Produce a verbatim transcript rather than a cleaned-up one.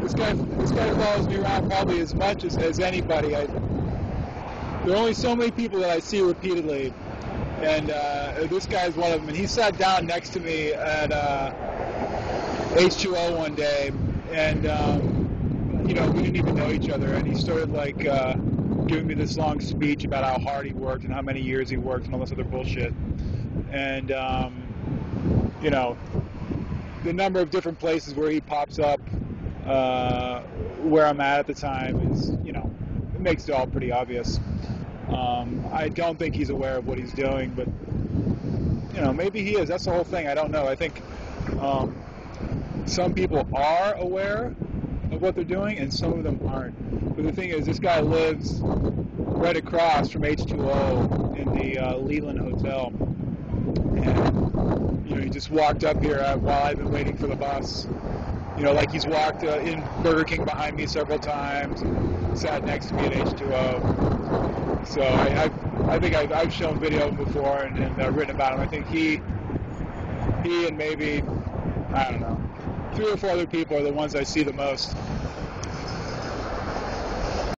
This guy, this guy follows me around probably as much as, as anybody. I, there are only so many people that I see repeatedly, and uh, this guy's one of them. And he sat down next to me at uh, H two O one day, and um, you know, we didn't even know each other. And he started like uh, giving me this long speech about how hard he worked and how many years he worked and all this other bullshit. And um, you know, the number of different places where he pops up, uh, where I'm at at the time is, you know, it makes it all pretty obvious. Um, I don't think he's aware of what he's doing, but, you know, maybe he is. That's the whole thing. I don't know. I think um, some people are aware of what they're doing, and some of them aren't. But the thing is, this guy lives right across from H two O in the uh, Leland Hotel. And, you know, he just walked up here while I've been waiting for the bus. You know, like he's walked uh, in Burger King behind me several times, and sat next to me at H two O. So I, I, I think I've, I've shown video of him before and, and uh, written about him. I think he, he and maybe, I don't know, three or four other people are the ones I see the most.